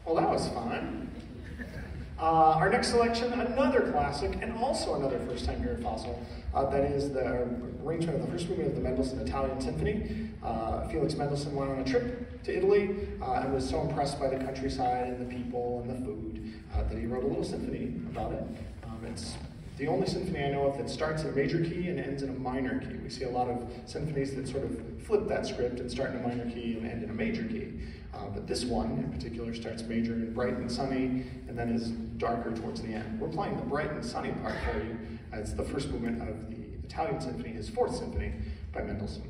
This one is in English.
Well, that was fun. Our next selection, another classic, and also another first time here at Fossil. That is the arrangement of the first movement of the Mendelssohn Italian Symphony. Felix Mendelssohn went on a trip to Italy and was so impressed by the countryside and the people and the food that he wrote a little symphony about it. It's the only symphony I know of that starts in a major key and ends in a minor key. We see a lot of symphonies that sort of flip that script and start in a minor key and end in a major key. But this one in particular starts major and bright and sunny, and then is darker towards the end. We're playing the bright and sunny part for you. It's the first movement of the Italian Symphony, his fourth symphony by Mendelssohn.